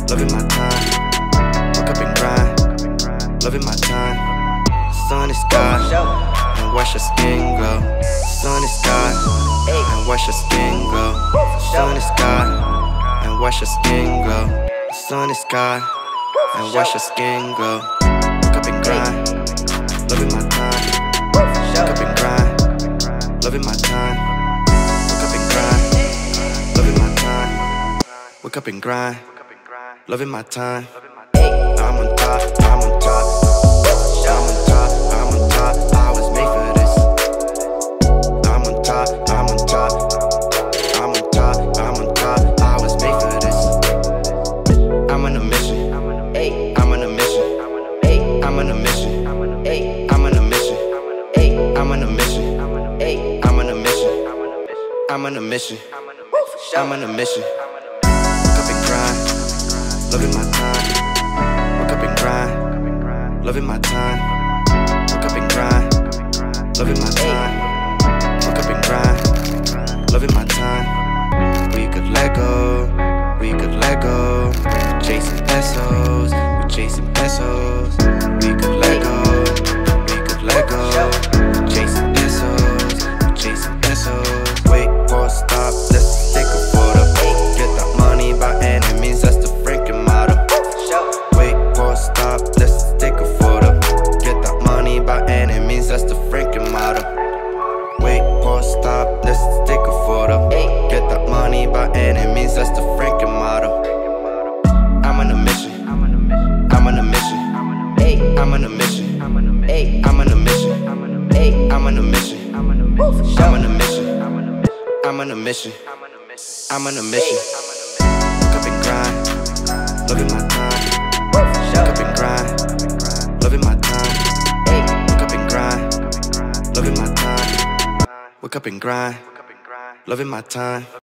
loving my time. Wake up and grind, loving my time. Sun is God, and watch your skin glow. Sun is God, and watch your skin glow. Sun is God, and watch your skin glow. Sun is God, and watch your skin glow. Wake up and grind, loving my time. Wake up and grind, loving my time. Wake up and grind, loving my time. Wake up and grind, loving my time. I'm on top, I'm on top. I'm on top, I'm on top. I was made for this. I'm on top, I'm on top. I'm on top, I'm on top. I was made for this. I'm on a mission. I'm on a mission. I'm on a mission. I'm on a mission. I'm on a mission. I'm on a mission. I'm on a mission. I'm on a mission. Wake up and grind, loving my time. Wake up and grind, loving my time. Wake up and grind, loving my time. Wake up and grind, loving my time. We could let go, we could let go. Chasing pesos, we chasing pesos. We could let go, we could let go. Chasing pesos, we chasing pesos. Wait for a stop, let's take a photo. Get that money by any means, that's the freaking motto. Wait for a stop, let's take a photo. Get that money by any means, that's the freaking motto. Wait for a stop, let's take a photo. Get that money by any means, that's the freaking motto. I'm on a mission. I'm on a mission. I'm on a mission. I'm on a mission. I'm on a mission. I'm on a mission. I'm on a mission. I'm on a mission. I'm on a mission. Wake up and grind, loving my time. Wake up and grind, loving my time. Wake up and grind, loving my time. Wake up and grind, loving my time.